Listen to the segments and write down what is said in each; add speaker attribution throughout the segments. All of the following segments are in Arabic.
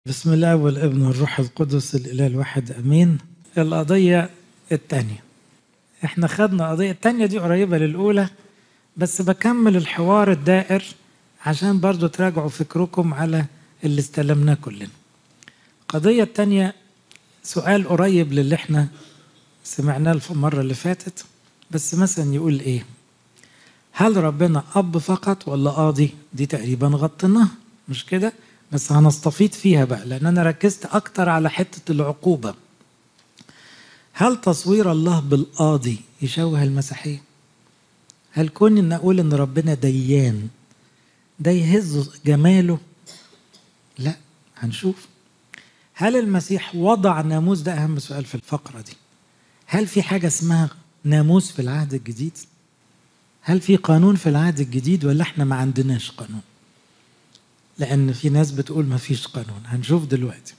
Speaker 1: بسم الله والابن والروح القدس الإله الواحد أمين. القضية التانية، احنا خدنا قضية التانية دي قريبة للأولى، بس بكمل الحوار الدائر عشان برضو تراجعوا فكركم على اللي استلمناه كلنا. القضية التانية سؤال قريب للي احنا سمعناه المرة اللي فاتت، بس مثلا يقول ايه؟ هل ربنا أب فقط ولا قاضي؟ دي تقريبا غطيناها مش كده؟ بس هنستفيض فيها بقى لأن أنا ركزت أكتر على حتة العقوبة. هل تصوير الله بالقاضي يشوه المسيحية؟ هل كون إن أقول إن ربنا ديان ده يهز جماله؟ لا، هنشوف. هل المسيح وضع ناموس؟ ده أهم سؤال في الفقرة دي. هل في حاجة اسمها ناموس في العهد الجديد؟ هل في قانون في العهد الجديد ولا احنا ما عندناش قانون؟ لأن في ناس بتقول ما فيش قانون، هنشوف دلوقتي.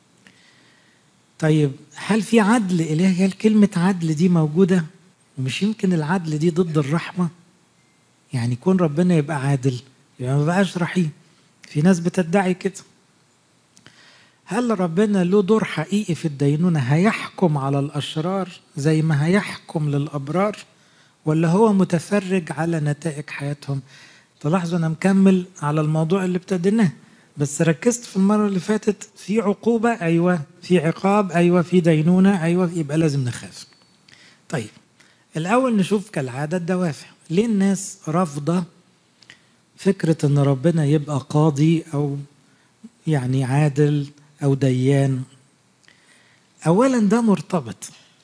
Speaker 1: طيب هل في عدل إلهي؟ هل كلمة عدل دي موجودة؟ ومش يمكن العدل دي ضد الرحمة؟ يعني يكون ربنا يبقى عادل يبقى ما بقاش رحيم. في ناس بتدعي كده. هل ربنا له دور حقيقي في الدينونة؟ هيحكم على الأشرار زي ما هيحكم للأبرار، ولا هو متفرج على نتائج حياتهم؟ تلاحظوا أنا مكمل على الموضوع اللي ابتديناه، بس ركزت في المرة اللي فاتت في عقوبة، أيوة، في عقاب، أيوة، في دينونة، أيوة، يبقى لازم نخاف. طيب الأول نشوف كالعادة الدوافع. ليه الناس رافضة فكرة أن ربنا يبقى قاضي أو يعني عادل أو ديان؟ أولا ده مرتبط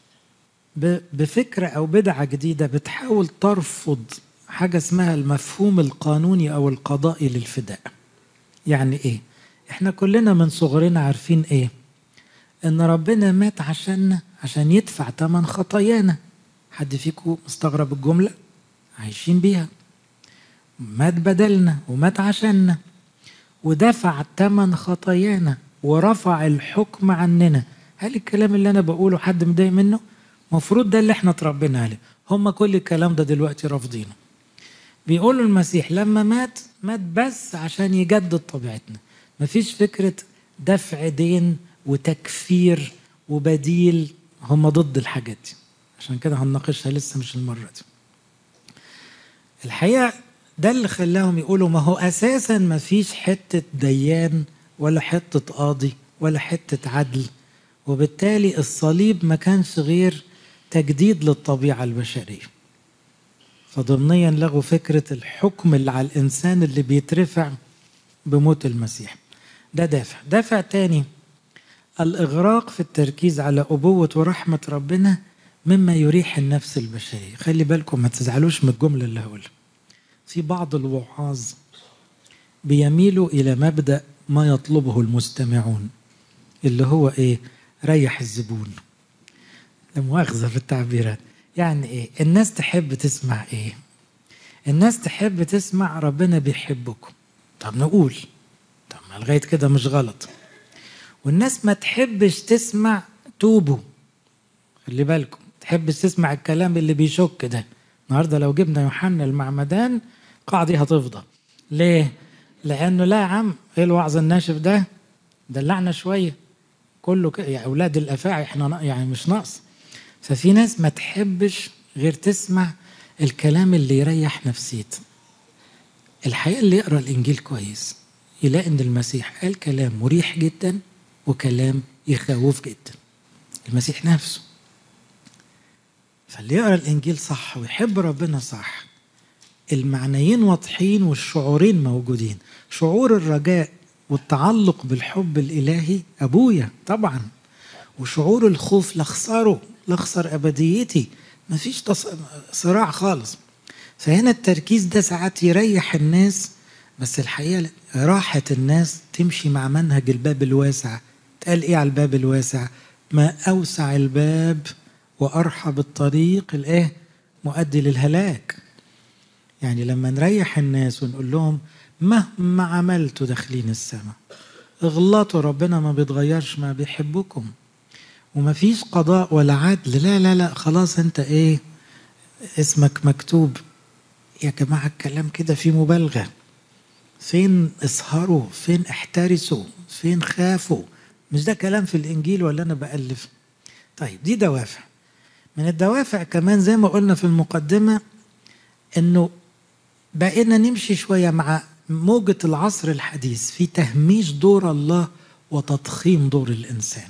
Speaker 1: بفكرة أو بدعة جديدة بتحاول ترفض حاجة اسمها المفهوم القانوني أو القضائي للفداء. يعني إيه؟ إحنا كلنا من صغرنا عارفين إيه؟ إن ربنا مات عشان يدفع ثمن خطايانا. حد فيكم مستغرب الجملة؟ عايشين بيها. مات بدلنا ومات عشاننا ودفع ثمن خطايانا ورفع الحكم عننا. هل الكلام اللي أنا بقوله حد مضايق منه؟ مفروض ده اللي احنا اتربينا عليه. هم كل الكلام ده دلوقتي رافضينه. بيقولوا المسيح لما مات بس عشان يجدد طبيعتنا. مفيش فكرة دفع دين وتكفير وبديل، هم ضد الحاجات دي. عشان كده هنناقشها لسه مش المرة دي. الحقيقة ده اللي خلاهم يقولوا ما هو أساسا مفيش حتة ديان ولا حتة قاضي ولا حتة عدل، وبالتالي الصليب ما كانش غير تجديد للطبيعة البشرية. فضمنيا لغوا فكرة الحكم اللي على الإنسان اللي بيترفع بموت المسيح. ده دافع تاني، الإغراق في التركيز على أبوة ورحمة ربنا مما يريح النفس البشرية. خلي بالكم ما تزعلوش من الجملة اللي هقولها. في بعض الوعاظ بيميلوا إلى مبدأ ما يطلبه المستمعون، اللي هو إيه؟ ريح الزبون. لا مؤاخذة في التعبيرات. يعني إيه؟ الناس تحب تسمع إيه؟ الناس تحب تسمع ربنا بيحبكم. طب نقول، طب ما لغاية كده مش غلط. والناس ما تحبش تسمع توبوا. خلي بالكم، تحبش تسمع الكلام اللي بيشك ده. النهارده لو جبنا يوحنا المعمدان القاعة دي هتفضى. ليه؟ لأنه لا يا عم، إيه الوعظ الناشف ده؟ دلعنا شوية. كله يا أولاد الأفاعي إحنا يعني مش ناقص. ففي ناس ما تحبش غير تسمع الكلام اللي يريح نفسيته. الحقيقة اللي يقرأ الإنجيل كويس يلاقي إن المسيح قال كلام مريح جدا وكلام يخوف جدا. المسيح نفسه. فاللي يقرأ الإنجيل صح ويحب ربنا صح، المعنيين واضحين والشعورين موجودين. شعور الرجاء والتعلق بالحب الإلهي، أبويا طبعا. وشعور الخوف، لأخسر أبديتي. مفيش صراع خالص. فهنا التركيز ده ساعات يريح الناس، بس الحقيقة راحة الناس تمشي مع منهج الباب الواسع. تقال إيه على الباب الواسع؟ ما أوسع الباب وأرحب الطريق الإيه؟ مؤدي للهلاك. يعني لما نريح الناس ونقول لهم مهما عملتوا داخلين السماء، اغلطوا، ربنا ما بيتغيرش، ما بيحبكم، وما فيش قضاء ولا عدل، لا لا لا، خلاص انت ايه؟ اسمك مكتوب. يا جماعة الكلام كده فيه مبالغة. فين اسهروا، فين احترسوا، فين خافوا. مش ده كلام في الإنجيل ولا أنا بألف؟ طيب دي دوافع. من الدوافع كمان زي ما قلنا في المقدمة إنه بقينا نمشي شوية مع موجة العصر الحديث في تهميش دور الله وتضخيم دور الإنسان.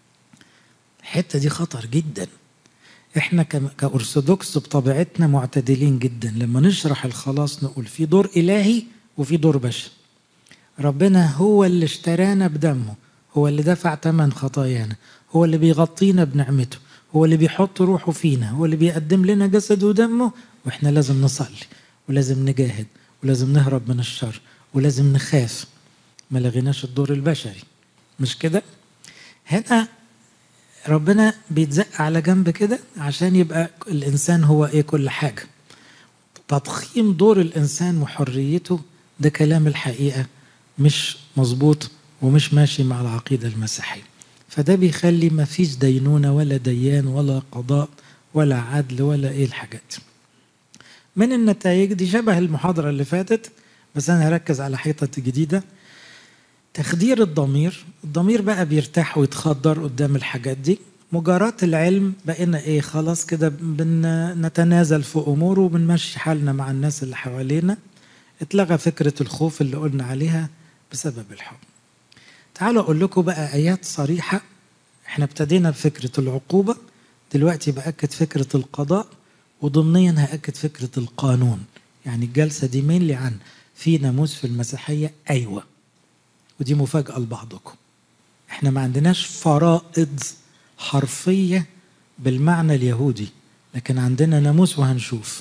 Speaker 1: الحتة دي خطر جدا. احنا كأرثوذكس بطبيعتنا معتدلين جدا، لما نشرح الخلاص نقول في دور إلهي وفي دور بشري. ربنا هو اللي اشترانا بدمه، هو اللي دفع ثمن خطايانا، هو اللي بيغطينا بنعمته، هو اللي بيحط روحه فينا، هو اللي بيقدم لنا جسده ودمه، واحنا لازم نصلي ولازم نجاهد ولازم نهرب من الشر ولازم نخاف. ما لغيناش الدور البشري، مش كده؟ هنا ربنا بيتزق على جنب كده عشان يبقى الإنسان هو إيه؟ كل حاجة. تضخيم دور الإنسان وحريته ده كلام الحقيقة مش مظبوط ومش ماشي مع العقيدة المسيحية. فده بيخلي ما فيش دينونة ولا ديان ولا قضاء ولا عدل ولا إيه الحاجات. من النتائج دي شبه المحاضرة اللي فاتت، بس أنا هركز على حيطة جديدة. تخدير الضمير. الضمير بقى بيرتاح ويتخدر قدام الحاجات دي. مجاراة العلم، بقينا ايه؟ خلاص كده بنتنازل في اموره وبنمشي حالنا مع الناس اللي حوالينا. اتلغى فكرة الخوف اللي قلنا عليها بسبب الحب. تعالوا اقول لكم بقى ايات صريحة. احنا ابتدينا بفكرة العقوبة، دلوقتي بأكد فكرة القضاء، وضمنيا هأكد فكرة القانون. يعني الجلسة دي مين عن في ناموس في المسيحية؟ ايوه. ودي مفاجأة لبعضكم، احنا ما عندناش فرائض حرفية بالمعنى اليهودي، لكن عندنا ناموس. وهنشوف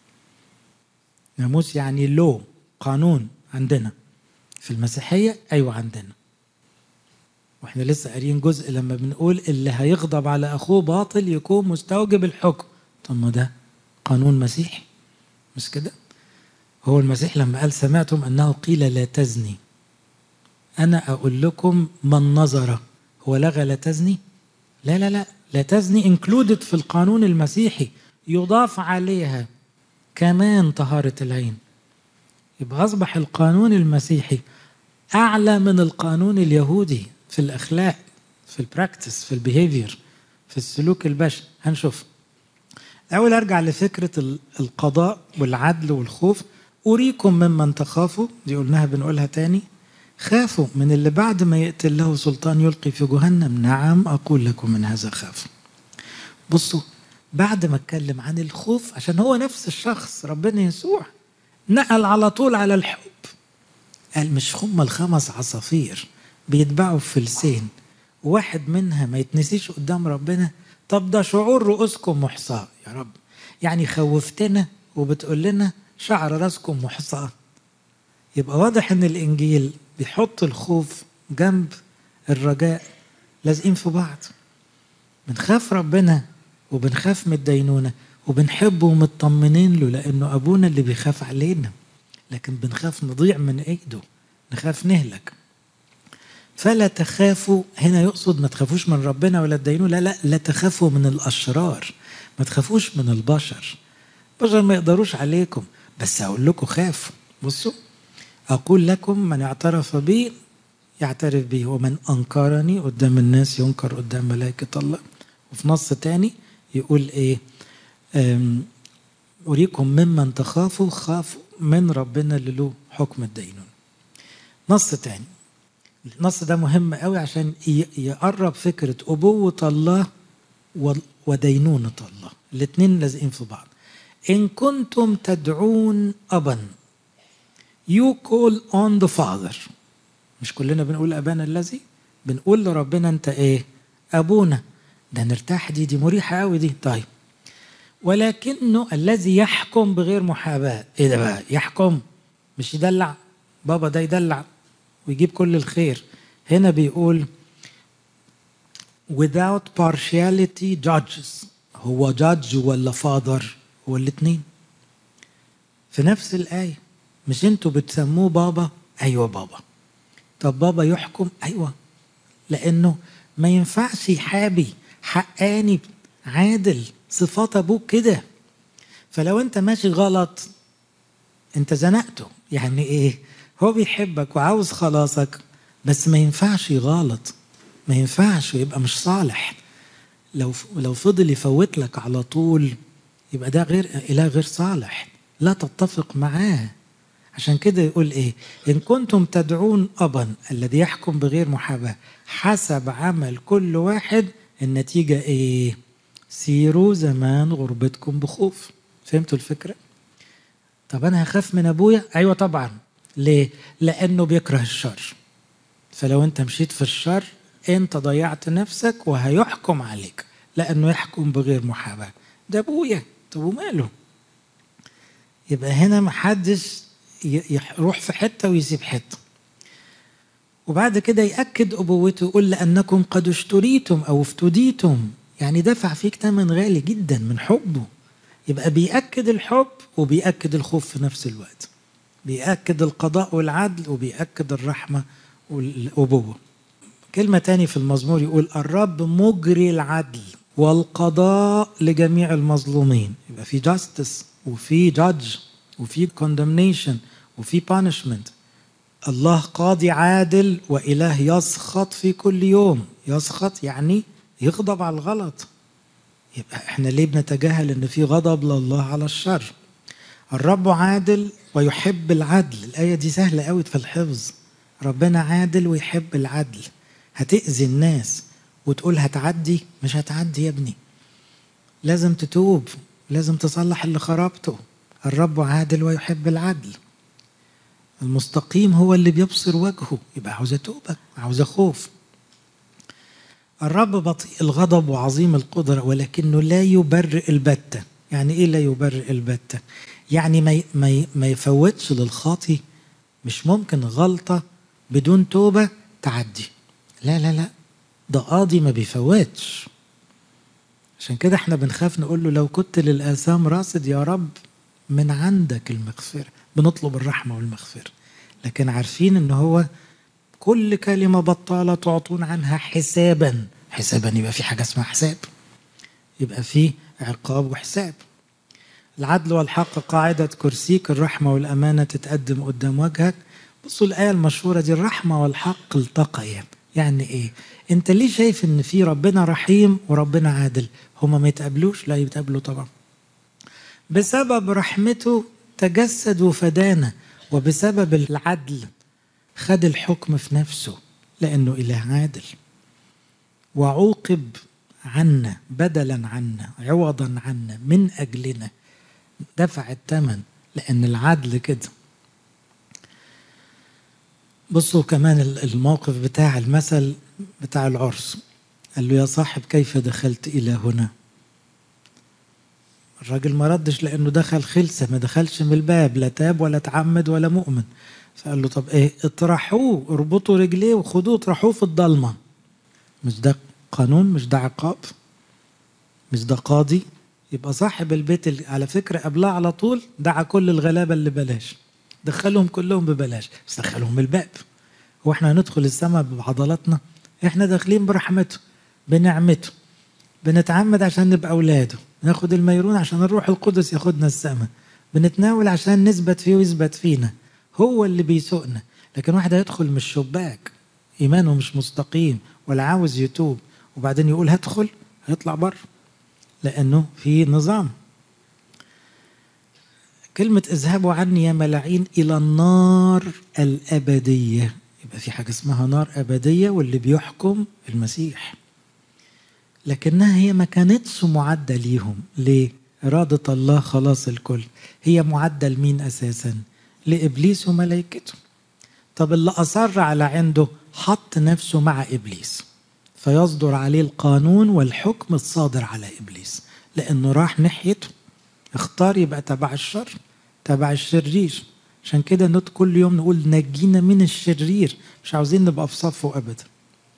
Speaker 1: ناموس يعني لو قانون. عندنا في المسيحية ايوه عندنا. واحنا لسه قاريين جزء لما بنقول اللي هيغضب على اخوه باطل يكون مستوجب الحكم. طب ما ده قانون مسيحي، مش كده؟ هو المسيح لما قال سمعتم انه قيل لا تزني، انا اقول لكم من نظر. هو لغى لا تزني؟ لا لا لا، لا تزني انكلودد في القانون المسيحي، يضاف عليها كمان طهارة العين. يبقى أصبح القانون المسيحي أعلى من القانون اليهودي في الأخلاق، في البراكتس، في البيهيفير، في السلوك البشري. هنشوف. أول أرجع لفكرة القضاء والعدل والخوف. أريكم ممن تخافوا، دي قلناها بنقولها تاني. خافوا من اللي بعد ما يقتل له سلطان يلقي في جهنم. نعم أقول لكم من هذا خافوا. بصوا، بعد ما اتكلم عن الخوف عشان هو نفس الشخص ربنا يسوع، نقل على طول على الحب. قال مش هم الخمس عصافير بيتباعوا في فلسين واحد منها ما يتنسيش قدام ربنا؟ طب ده شعور رؤوسكم محصاة يا رب. يعني خوفتنا وبتقول لنا شعر راسكم محصاة. يبقى واضح ان الانجيل بيحط الخوف جنب الرجاء، لازقين في بعض. بنخاف ربنا وبنخاف من الدينونة وبنحبه ومطمنين له لأنه أبونا اللي بيخاف علينا، لكن بنخاف نضيع من إيده، نخاف نهلك. فلا تخافوا هنا يقصد ما تخافوش من ربنا ولا الدينونة، لا لا، لا تخافوا من الأشرار، ما تخافوش من البشر. البشر ما يقدروش عليكم، بس أقول لكم خافوا. بصوا، أقول لكم من اعترف بي يعترف بي، ومن أنكرني قدام الناس ينكر قدام ملائكة الله. وفي نص تاني يقول إيه؟ أريكم ممن تخافوا، خافوا من ربنا اللي له حكم الدينون. نص تاني، النص ده مهم قوي عشان يقرب فكرة أبوة الله ودينونة الله، الاتنين لازقين في بعض. إن كنتم تدعون أبا، you call on the father. مش كلنا بنقول أبانا الذي؟ بنقول لربنا أنت إيه؟ أبونا. ده نرتاح، دي مريحة قوي دي. طيب، ولكنه الذي يحكم بغير محاباة. إيه ده بقى يحكم؟ مش يدلع بابا، ده يدلع ويجيب كل الخير. هنا بيقول without partiality judges. هو judge ولا father؟ هو الاتنين في نفس الآية. مش انتوا بتسموه بابا؟ أيوة بابا. طب بابا يحكم؟ أيوة، لأنه ما ينفعش يحابي، حقاني، عادل، صفات أبوك كده. فلو أنت ماشي غلط أنت زنقته. يعني إيه؟ هو بيحبك وعاوز خلاصك، بس ما ينفعش يغلط، ما ينفعش يبقى مش صالح. لو فضل يفوت لك على طول يبقى ده غير إله غير صالح، لا تتفق معاه. عشان كده يقول ايه؟ إن كنتم تدعون أبا الذي يحكم بغير محاباة حسب عمل كل واحد، النتيجة ايه؟ سيروا زمان غربتكم بخوف. فهمتوا الفكرة؟ طب أنا هخاف من أبويا؟ أيوة طبعا. ليه؟ لأنه بيكره الشر. فلو أنت مشيت في الشر أنت ضيعت نفسك وهيحكم عليك، لأنه يحكم بغير محاباة. ده أبويا، طب وماله؟ يبقى هنا محدش يروح في حتة ويسيب حتة. وبعد كده يأكد أبوته، يقول لأنكم قد اشتريتم أو افتديتم، يعني دفع فيك ثمن غالي جدا من حبه. يبقى بيأكد الحب وبيأكد الخوف في نفس الوقت، بيأكد القضاء والعدل وبيأكد الرحمة والأبوة. كلمة تاني في المزمور يقول الرب مجري العدل والقضاء لجميع المظلومين. يبقى في justice وفي judge وفي condemnation وفي punishment. الله قاضي عادل وإله يسخط في كل يوم. يسخط يعني يغضب على الغلط. يبقى احنا ليه بنتجاهل ان في غضب لله على الشر؟ الرب عادل ويحب العدل. الآية دي سهلة قوي في الحفظ. ربنا عادل ويحب العدل. هتأذي الناس وتقول هتعدي؟ مش هتعدي يا ابني، لازم تتوب، لازم تصلح اللي خربته. الرب عادل ويحب العدل. المستقيم هو اللي بيبصر وجهه، يبقى عاوزة توبة، عاوزة خوف. الرب بطيء الغضب وعظيم القدرة ولكنه لا يبرئ البتة. يعني ايه لا يبرئ البتة؟ يعني ما يفوتش للخاطي. مش ممكن غلطة بدون توبة تعدي، لا لا لا، ده قاضي ما بيفوتش. عشان كده احنا بنخاف نقول له لو كنت للآثام راصد يا رب من عندك المغفرة، بنطلب الرحمة والمغفرة، لكن عارفين ان هو كل كلمة بطالة تعطون عنها حسابا. حسابا يبقى في حاجة اسمها حساب، يبقى في عقاب وحساب. العدل والحق قاعدة كرسيك، الرحمة والأمانة تتقدم قدام وجهك. بصوا الآية المشهورة دي، الرحمة والحق التقيا. يعني إيه؟ أنت ليه شايف إن في ربنا رحيم وربنا عادل؟ هما ما يتقابلوش؟ لا يتقابلوا طبعا. بسبب رحمته تجسد وفدانا، وبسبب العدل خد الحكم في نفسه لأنه إله عادل، وعوقب عنا بدلا عنا عوضا عنا من أجلنا، دفع الثمن لأن العدل كده. بصوا كمان الموقف بتاع المثل بتاع العرس، قال له يا صاحب كيف دخلت إلى هنا؟ الراجل ما ردش لأنه دخل خلسة، ما دخلش من الباب، لا تاب ولا تعمد ولا مؤمن. فقال له طب ايه؟ اطرحوه، اربطوا رجليه وخدوه اطرحوه في الضلمة. مش ده قانون؟ مش ده عقاب؟ مش ده قاضي؟ يبقى صاحب البيت اللي على فكرة قبلها على طول دعا كل الغلابة اللي بلاش، دخلهم كلهم ببلاش، بس دخلهم من الباب. هو احنا هندخل السماء بعضلاتنا؟ احنا داخلين برحمته بنعمته، بنتعمد عشان نبقى أولاده، ناخد الميرون عشان الروح القدس ياخدنا السماء، بنتناول عشان نثبت فيه ويثبت فينا، هو اللي بيسوقنا. لكن واحد هيدخل من الشباك إيمانه مش مستقيم ولا عاوز يتوب وبعدين يقول هدخل، هيطلع بره، لأنه في نظام. كلمة اذهبوا عني يا ملاعين إلى النار الأبدية، يبقى في حاجة اسمها نار أبدية واللي بيحكم المسيح. لكنها هي ما كانتش معدة ليهم. ليه؟ إرادة الله خلاص الكل. هي معدة لمين أساسا؟ لإبليس وملائكته. طب اللي أصر على عنده حط نفسه مع إبليس، فيصدر عليه القانون والحكم الصادر على إبليس، لأنه راح ناحيته، اختار يبقى تبع الشر، تبع الشرير. عشان كده كل يوم نقول نجينا من الشرير، مش عاوزين نبقى في صفه أبدا.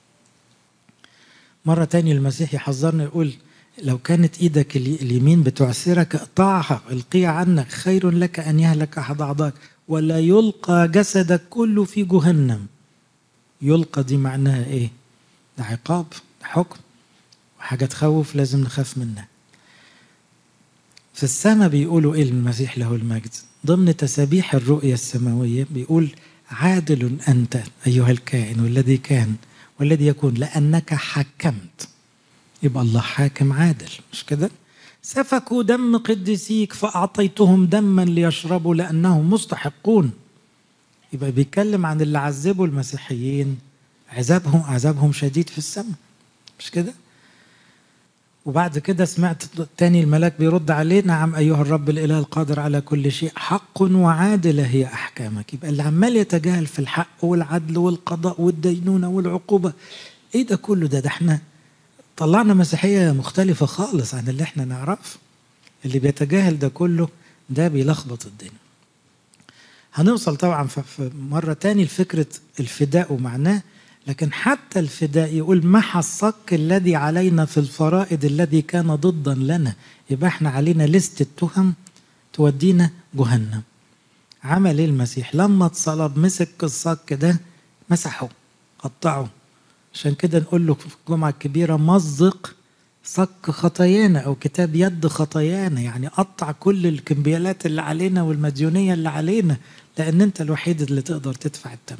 Speaker 1: مرة تانية المسيح يحذرنا يقول لو كانت ايدك اليمين بتعسرك اقطعها، القيها عنك، خير لك ان يهلك احد اعضائك ولا يلقى جسدك كله في جهنم. يلقى دي معناها ايه؟ ده عقاب، ده حكم، وحاجة تخوف لازم نخاف منها. في السماء بيقولوا ايه المسيح له المجد ضمن تسابيح الرؤية السماوية؟ بيقول عادل أنت أيها الكائن والذي كان والذي يكون لأنك حكمت. يبقى الله حاكم عادل، مش كده؟ سفكوا دم قديسيك فأعطيتهم دما ليشربوا لأنهم مستحقون. يبقى بيتكلم عن اللي عذبوا المسيحيين، عذابهم شديد في السماء، مش كده؟ وبعد كده سمعت تاني الملاك بيرد عليه: نعم أيها الرب الإله القادر على كل شيء، حق وعادلة هي أحكامك. يبقى اللي عمال يتجاهل في الحق والعدل والقضاء والدينونة والعقوبة، إيه ده كله؟ ده احنا طلعنا مسيحية مختلفة خالص عن اللي احنا نعرف. اللي بيتجاهل ده كله ده بيلخبط الدنيا. هنوصل طبعا في مرة تاني لفكرة الفداء ومعناه، لكن حتى الفداء يقول: محى الصك الذي علينا في الفرائض الذي كان ضدا لنا. يبقى احنا علينا لست التهم تودينا جهنم. عمل ايه المسيح؟ لما اتصلب مسك الصك ده مسحه قطعه. عشان كده نقول له في الجمعة الكبيرة: مزق صك خطايانا، أو كتاب يد خطايانا، يعني قطع كل الكمبيالات اللي علينا والمديونية اللي علينا، لأن أنت الوحيد اللي تقدر تدفع الثمن.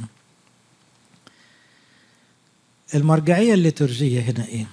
Speaker 1: المرجعية الليتورجية هنا إيه؟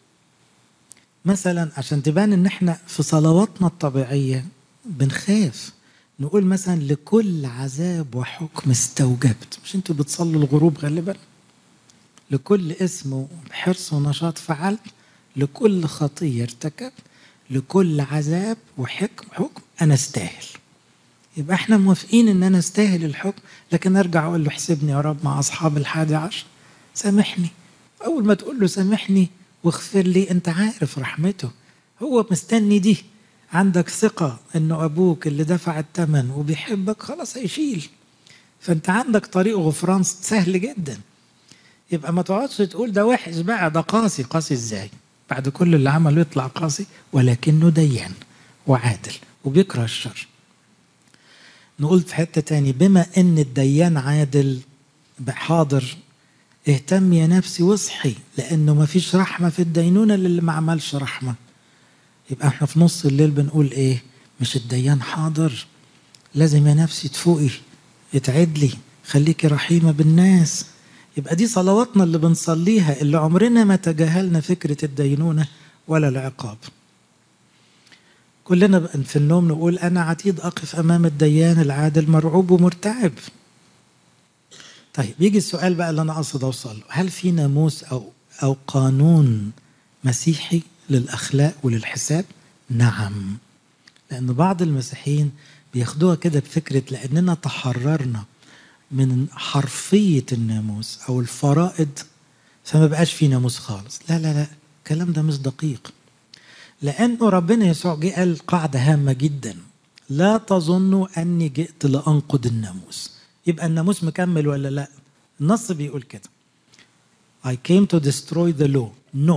Speaker 1: مثلا عشان تبان إن إحنا في صلواتنا الطبيعية بنخاف نقول مثلا: لكل عذاب وحكم استوجبت. مش أنتوا بتصلوا الغروب غالبا؟ لكل اسم وحرص ونشاط فعلت، لكل خطية ارتكبت، لكل عذاب حكم أنا استاهل. يبقى احنا موافقين ان انا استاهل الحكم، لكن ارجع اقول له: احسبني يا رب مع اصحاب ال11، سامحني. اول ما تقول له سامحني واغفر لي، انت عارف رحمته، هو مستني دي. عندك ثقة انه ابوك اللي دفع الثمن وبيحبك، خلاص هيشيل. فانت عندك طريق غفران سهل جدا. يبقى ما تقعدش تقول ده وحش بقى، ده قاسي. قاسي ازاي بعد كل اللي عمله يطلع قاسي؟ ولكنه ديان وعادل وبيكره الشر. نقول في حتة تاني: بما ان الديان عادل بحاضر، اهتم يا نفسي واصحي، لانه ما فيش رحمة في الدينونة للي ما عملش رحمة. يبقى احنا في نص الليل بنقول ايه؟ مش الديان حاضر؟ لازم يا نفسي تفوقي، اتعدلي، خليكي رحيمة بالناس. يبقى دي صلواتنا اللي بنصليها، اللي عمرنا ما تجاهلنا فكرة الدينونة ولا العقاب. كلنا في النوم نقول: أنا عتيد أقف أمام الديان العادل مرعوب ومرتعب. طيب يجي السؤال بقى اللي أنا أقصد أوصل له: هل في ناموس أو قانون مسيحي للأخلاق وللحساب؟ نعم. لأن بعض المسيحيين بياخدوها كده بفكرة لأننا تحررنا من حرفية الناموس أو الفرائض فما بقاش في ناموس خالص. لا لا لا، الكلام ده مش دقيق. لأنه ربنا يسوع جه قال قاعدة هامة جدا: لا تظنوا أني جئت لأنقض الناموس. يبقى الناموس مكمل ولا لا؟ النص بيقول كده: I came to destroy the law. No.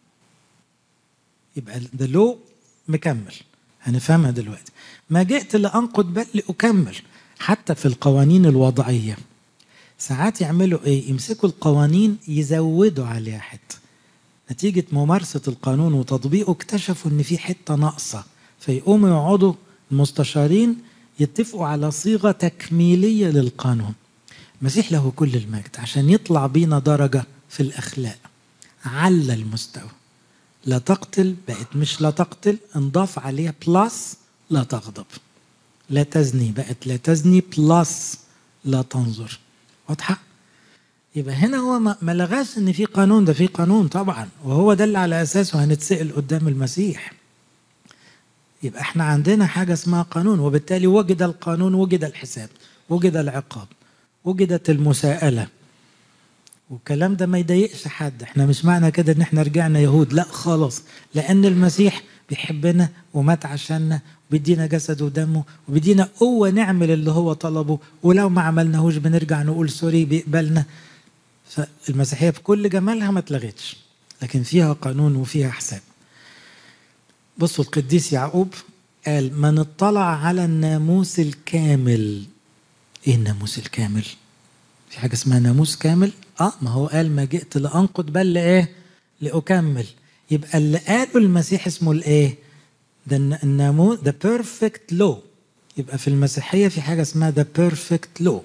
Speaker 1: يبقى the law مكمل، هنفهمها دلوقتي. ما جئت لأنقض بل لأكمل. حتى في القوانين الوضعية ساعات يعملوا ايه؟ يمسكوا القوانين يزودوا عليها حته، نتيجة ممارسة القانون وتطبيقه اكتشفوا ان في حتة ناقصة، فيقوموا يقعدوا المستشارين يتفقوا على صيغة تكميلية للقانون. المسيح له كل المجد عشان يطلع بينا درجة في الأخلاق على المستوى. لا تقتل بقت مش لا تقتل، انضاف عليها بلس لا تغضب. لا تزني بقت لا تزني بلس لا تنظر. واضحة؟ يبقى هنا هو ما لغاش ان في قانون، ده في قانون طبعا، وهو ده اللي على اساسه هنتسأل قدام المسيح. يبقى احنا عندنا حاجة اسمها قانون، وبالتالي وجد القانون وجد الحساب وجد العقاب وجدت المساءلة. والكلام ده ما يضايقش حد. احنا مش معنى كده ان احنا رجعنا يهود، لا خالص، لان المسيح بيحبنا ومات عشاننا وبيدينا جسد ودمه وبيدينا قوة نعمل اللي هو طلبه، ولو ما عملناهوش بنرجع نقول سوري بيقبلنا. فالمسيحية بكل جمالها ما اتلغتش، لكن فيها قانون وفيها حساب. بصوا القديس يعقوب قال: من اطلع على الناموس الكامل. ايه الناموس الكامل؟ في حاجة اسمها ناموس كامل؟ ما هو قال: ما جئت لأنقض بل لإيه؟ لأكمل. يبقى اللي قاله المسيح اسمه الإيه؟ ده الناموس، the perfect law. يبقى في المسيحية في حاجة اسمها the perfect law.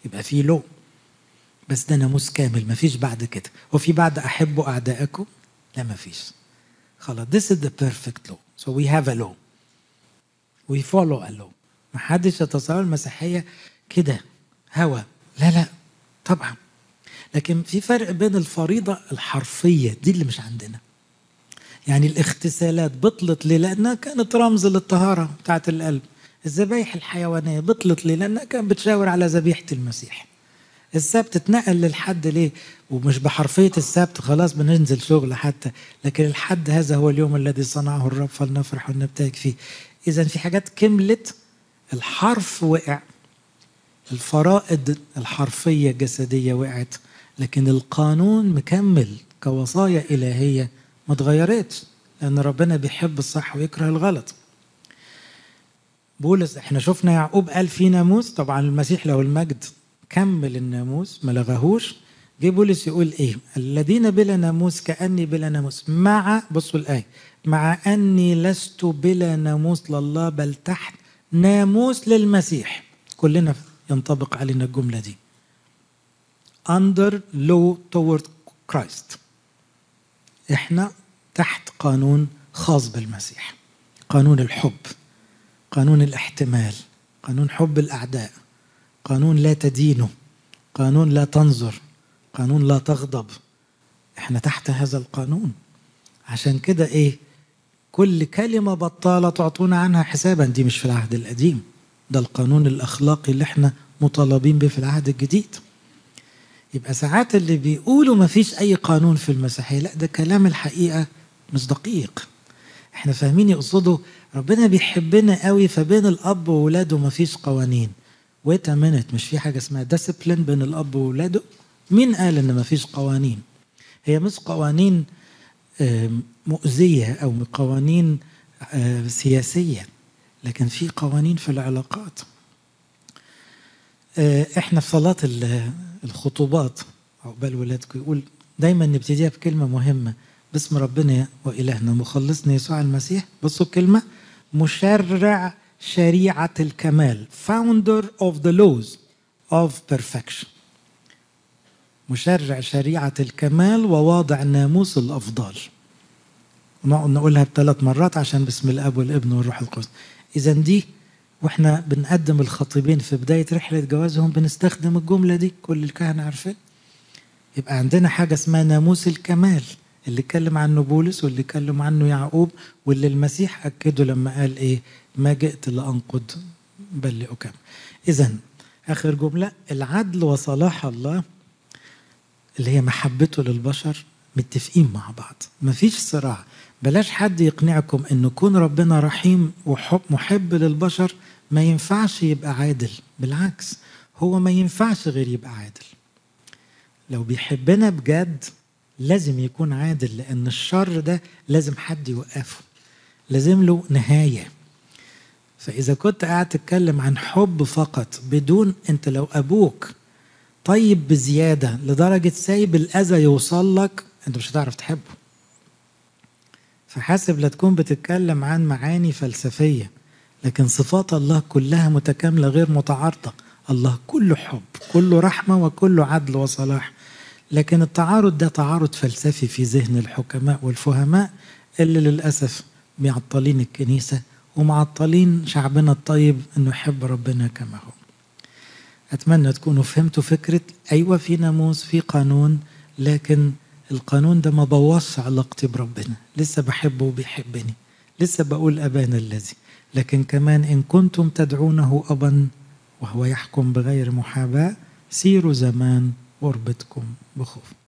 Speaker 1: يبقى فيه لو، بس ده ناموس كامل مفيش بعد كده. وفي بعد أحبوا أعدائكم؟ لا مفيش. خلاص this is the perfect law. So we have a law. We follow a law. محدش يتصور المسيحية كده هوى، لا لا طبعا. لكن في فرق بين الفريضة الحرفية دي اللي مش عندنا. يعني الاغتسالات بطلت ليه؟ لأنها كانت رمز للطهارة بتاعت القلب. الذبايح الحيوانية بطلت ليه؟ لأنها كانت بتشاور على ذبيحة المسيح. السبت اتنقل للحد ليه؟ ومش بحرفية السبت خلاص بننزل شغل حتى، لكن الحد هذا هو اليوم الذي صنعه الرب فلنفرح ونبتهج فيه. إذا في حاجات كملت، الحرف وقع، الفرائض الحرفية الجسدية وقعت، لكن القانون مكمل كوصايا إلهية ما اتغيرتش، لأن ربنا بيحب الصح ويكره الغلط. بولس احنا شفنا يعقوب قال في ناموس، طبعا المسيح له المجد كمل الناموس ما لغاهوش. جه بولس يقول ايه؟ الذين بلا ناموس كأني بلا ناموس، مع بصوا الآية، مع أني لست بلا ناموس لله بل تحت ناموس للمسيح. كلنا ينطبق علينا الجملة دي. under law toward Christ. احنا تحت قانون خاص بالمسيح، قانون الحب، قانون الاحتمال، قانون حب الأعداء، قانون لا تدينه، قانون لا تنظر، قانون لا تغضب. احنا تحت هذا القانون. عشان كده ايه؟ كل كلمة بطالة تعطونا عنها حسابا، دي مش في العهد القديم، ده القانون الأخلاقي اللي احنا مطالبين به في العهد الجديد. يبقى ساعات اللي بيقولوا ما فيش أي قانون في المسيحية، لا ده كلام الحقيقة مش دقيق. احنا فاهمين يقصدوا ربنا بيحبنا قوي فبين الأب وولاده ما فيش قوانين. ويت مينت، مش في حاجة اسمها ديسيبلين بين الأب وولاده؟ مين قال إن ما فيش قوانين؟ هي مش قوانين مؤذية أو قوانين سياسية، لكن في قوانين في العلاقات. احنا في صلاة الخطوبات عقبال ولادكم يقول دايما نبتديها بكلمة مهمة، باسم ربنا وإلهنا مخلصنا يسوع المسيح. بصوا الكلمة، مشرع شريعة الكمال، founder of the laws of perfection. مشرع شريعة الكمال وواضع ناموس الأفضال. نقولها ب3 مرات عشان باسم الأب والابن والروح القدس. إذا دي واحنا بنقدم الخطيبين في بداية رحلة جوازهم بنستخدم الجملة دي، كل الكهنة عارفين. يبقى عندنا حاجة اسمها ناموس الكمال اللي اتكلم عنه بولس واللي اتكلم عنه يعقوب، واللي المسيح أكده لما قال إيه؟ ما جئت لأنقض بل لأكمل. إذا آخر جملة، العدل وصلاح الله اللي هي محبته للبشر متفقين مع بعض، مفيش صراع. بلاش حد يقنعكم إن كون ربنا رحيم وحب محب للبشر ما ينفعش يبقى عادل. بالعكس، هو ما ينفعش غير يبقى عادل. لو بيحبنا بجد لازم يكون عادل، لأن الشر ده لازم حد يوقفه، لازم له نهاية. فإذا كنت قاعد تتكلم عن حب فقط بدون، أنت لو أبوك طيب بزيادة لدرجة سايب الأذى يوصل لك، أنت مش هتعرف تحبه. فحاسب لا تكون بتتكلم عن معاني فلسفية، لكن صفات الله كلها متكاملة غير متعارضة. الله كله حب، كله رحمة، وكله عدل وصلاح. لكن التعارض ده تعارض فلسفي في ذهن الحكماء والفهماء اللي للأسف معطلين الكنيسة ومعطلين شعبنا الطيب أنه يحب ربنا كما هو. أتمنى تكونوا فهمتوا فكرة أيوة في ناموس في قانون، لكن القانون ده ما بوظش علاقتي بربنا، لسه بحبه وبيحبني، لسه بقول أبانا الذي. لكن كمان إن كنتم تدعونه أبا وهو يحكم بغير محاباة سيروا زمان غربتكم بخوف.